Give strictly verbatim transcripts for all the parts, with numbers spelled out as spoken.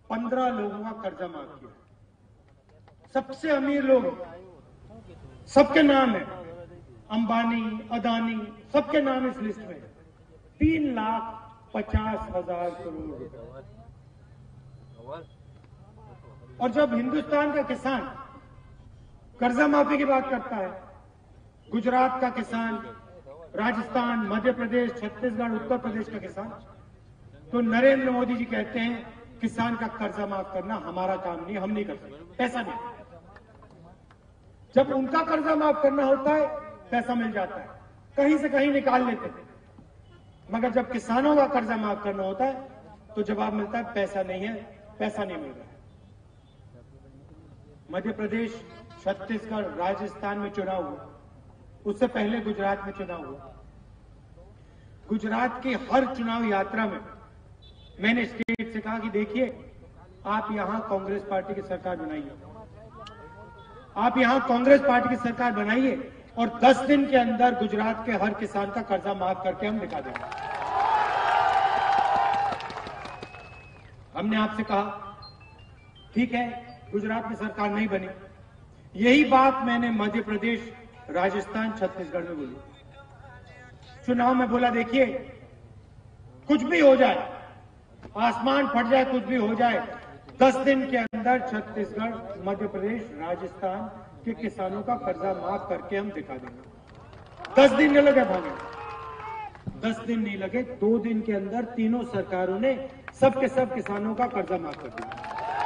पंद्रह लोगों का कर्जा माफ किया। सबसे अमीर लोग, सबके नाम है, अंबानी, अदानी, सबके नाम इस लिस्ट में। तीन लाख पचास हजार करोड़ रुपए। और जब हिंदुस्तान का किसान कर्जा माफी की बात करता है, गुजरात का किसान, राजस्थान, मध्य प्रदेश, छत्तीसगढ़, उत्तर प्रदेश का किसान, तो नरेंद्र मोदी जी कहते हैं किसान का कर्जा माफ करना हमारा काम नहीं, हम नहीं कर सकते, पैसा नहीं। जब उनका कर्जा माफ करना होता है पैसा मिल जाता है, कहीं से कहीं निकाल लेते हैं। मगर जब किसानों का कर्जा माफ करना होता है तो जवाब मिलता है पैसा नहीं है, पैसा नहीं मिल रहा है। मध्य प्रदेश, छत्तीसगढ़, राजस्थान में चुनाव हुआ, उससे पहले गुजरात में चुनाव हुआ। गुजरात की हर चुनाव यात्रा में मैंने स्टेट से कहा कि देखिए, आप यहां कांग्रेस पार्टी की सरकार बनाइए, आप यहां कांग्रेस पार्टी की सरकार बनाइए और दस दिन के अंदर गुजरात के हर किसान का कर्जा माफ करके हम दिखा देंगे। हमने आपसे कहा ठीक है, गुजरात में सरकार नहीं बनी। यही बात मैंने मध्य प्रदेश, राजस्थान, छत्तीसगढ़ में बोली। चुनाव में बोला देखिए, कुछ भी हो जाए, आसमान फट जाए, कुछ भी हो जाए, दस दिन के अंदर छत्तीसगढ़, मध्य प्रदेश, राजस्थान के किसानों का कर्जा माफ करके हम दिखा देंगे। दस दिन नहीं लगे भागे, दस दिन नहीं लगे, दो दिन के अंदर तीनों सरकारों ने सब के सब किसानों का कर्जा माफ कर दिया।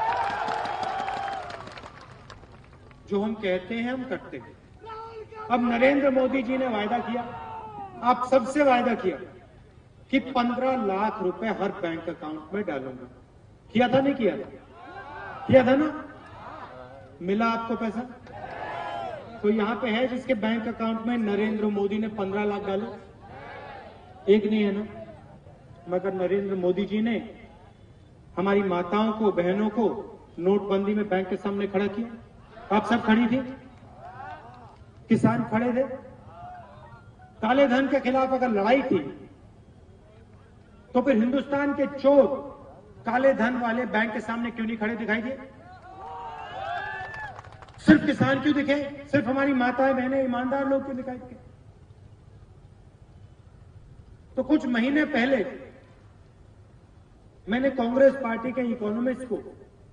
जो हम कहते हैं हम करते हैं। अब नरेंद्र मोदी जी ने वायदा किया, आप सबसे वायदा किया कि पंद्रह लाख रुपए हर बैंक अकाउंट में डालूंगा। किया था नहीं किया था? किया था ना? मिला आपको पैसा? तो यहां पे है जिसके बैंक अकाउंट में नरेंद्र मोदी ने पंद्रह लाख डाले? एक नहीं है ना? मगर नरेंद्र मोदी जी ने हमारी माताओं को, बहनों को नोटबंदी में बैंक के सामने खड़ा किया। आप सब खड़ी थी, किसान खड़े थे। काले धन के खिलाफ अगर लड़ाई थी तो फिर हिंदुस्तान के चोर काले धन वाले बैंक के सामने क्यों नहीं खड़े दिखाई दिए? सिर्फ किसान क्यों दिखे? सिर्फ हमारी माताएं, बहनें, ईमानदार लोग क्यों दिखाई दिए? तो कुछ महीने पहले मैंने कांग्रेस पार्टी के इकोनॉमिस्ट को,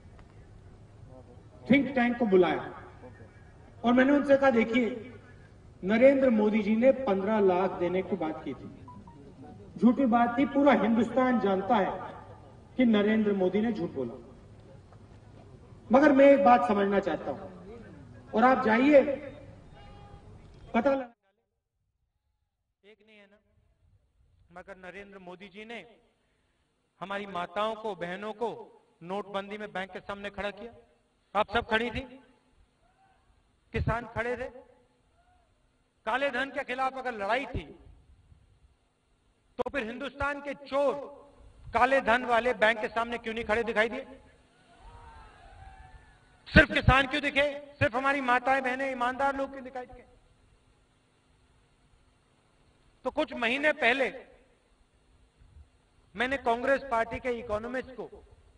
थिंक टैंक को बुलाया और मैंने उनसे कहा देखिए, नरेंद्र मोदी जी ने पंद्रह लाख देने की बात की थी, झूठी बात थी। पूरा हिंदुस्तान जानता है कि नरेंद्र मोदी ने झूठ बोला। मगर मैं एक बात समझना चाहता हूं और आप जाइए, पता लगा, एक नहीं है ना? मगर नरेंद्र मोदी जी ने हमारी माताओं को, बहनों को नोटबंदी में बैंक के सामने खड़ा किया। आप सब खड़ी थी, किसान खड़े थे। काले धन के खिलाफ अगर लड़ाई थी तो फिर हिंदुस्तान के चोर काले धन वाले बैंक के सामने क्यों नहीं खड़े दिखाई दिए? सिर्फ किसान क्यों दिखे? सिर्फ हमारी माताएं, बहनें, ईमानदार लोग क्यों दिखाई दिए? तो कुछ महीने पहले मैंने कांग्रेस पार्टी के इकोनॉमिस्ट को,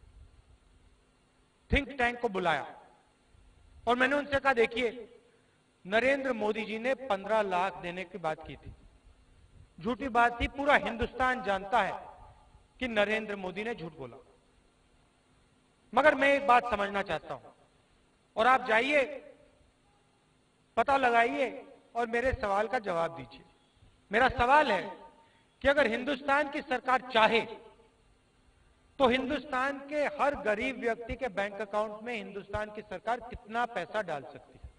थिंक टैंक को बुलाया और मैंने उनसे कहा देखिए, नरेंद्र मोदी जी ने पंद्रह लाख देने की बात की थी, झूठी बात थी। पूरा हिंदुस्तान जानता है कि नरेंद्र मोदी ने झूठ बोला। मगर मैं एक बात समझना चाहता हूं और आप जाइए, पता लगाइए और मेरे सवाल का जवाब दीजिए। मेरा सवाल है कि अगर हिंदुस्तान की सरकार चाहे तो हिंदुस्तान के हर गरीब व्यक्ति के बैंक अकाउंट में हिंदुस्तान की सरकार कितना पैसा डाल सकती है?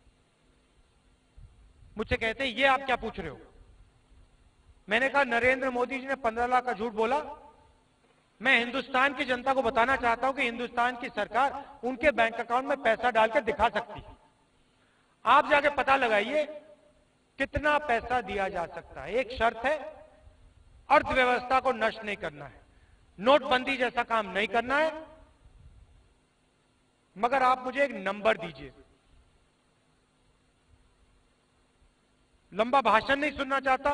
मुझसे कहते हैं ये आप क्या पूछ रहे हो? मैंने कहा नरेंद्र मोदी जी ने पंद्रह लाख का झूठ बोला। मैं हिंदुस्तान की जनता को बताना चाहता हूं कि हिंदुस्तान की सरकार उनके बैंक अकाउंट में पैसा डालकर दिखा सकती है। आप जाके पता लगाइए कितना पैसा दिया जा सकता है। एक शर्त है, अर्थव्यवस्था को नष्ट नहीं करना है, नोटबंदी जैसा काम नहीं करना है। मगर आप मुझे एक नंबर दीजिए। लंबा भाषण नहीं सुनना चाहता,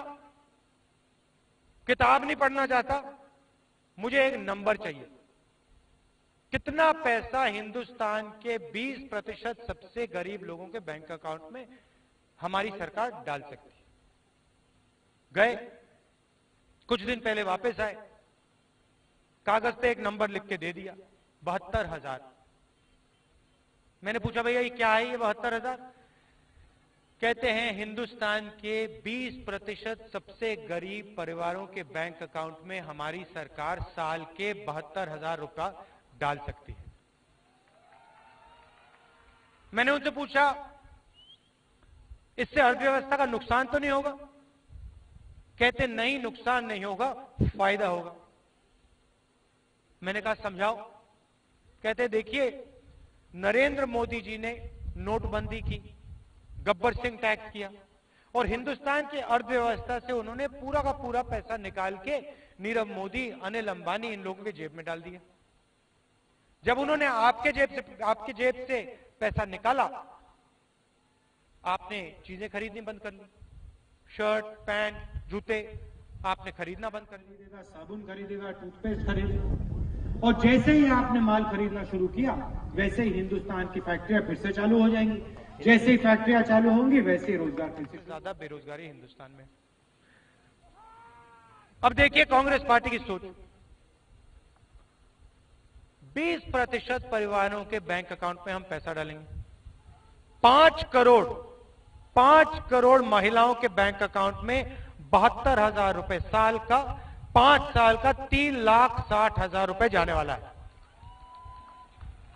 किताब नहीं पढ़ना चाहता, मुझे एक नंबर चाहिए। कितना पैसा हिंदुस्तान के बीस प्रतिशत सबसे गरीब लोगों के बैंक अकाउंट में हमारी सरकार डाल सकती है। गए कुछ दिन पहले वापस आए, कागज पे एक नंबर लिख के दे दिया, बहत्तर हजार। मैंने पूछा भैया ये क्या है ये बहत्तर हजार? कहते हैं हिंदुस्तान के बीस प्रतिशत सबसे गरीब परिवारों के बैंक अकाउंट में हमारी सरकार साल के बहत्तर हजार रुपया डाल सकती है। मैंने उनसे पूछा इससे अर्थव्यवस्था का नुकसान तो नहीं होगा? कहते नहीं, नुकसान नहीं होगा, फायदा होगा। मैंने कहा समझाओ। कहते देखिए नरेंद्र मोदी जी ने नोटबंदी की, गब्बर सिंह टैक्स किया और हिंदुस्तान की अर्थव्यवस्था से उन्होंने पूरा का पूरा पैसा निकाल के नीरव मोदी, अनिल अंबानी, इन लोगों के जेब में डाल दिया। जब उन्होंने आपके जेब से आपके जेब से पैसा निकाला, आपने चीजें खरीदनी बंद कर ली, शर्ट, पैंट, जूते आपने खरीदना बंद कर दिया, साबुन खरीदेगा, टूथपेस्ट खरीदेगा, और जैसे ही आपने माल खरीदना शुरू किया वैसे ही हिंदुस्तान की फैक्ट्रियां फिर से चालू हो जाएंगी। जैसे ही फैक्ट्रियां चालू होंगी वैसे ही रोजगार फिर से। ज्यादा बेरोजगारी हिंदुस्तान में। अब देखिए कांग्रेस पार्टी की सोच, बीस प्रतिशत परिवारों के बैंक अकाउंट में हम पैसा डालेंगे। पांच करोड़ पांच करोड़ महिलाओं के बैंक अकाउंट में बहत्तर हजार रुपए साल का, पांच साल का तीन लाख साठ हजार रुपए जाने वाला है।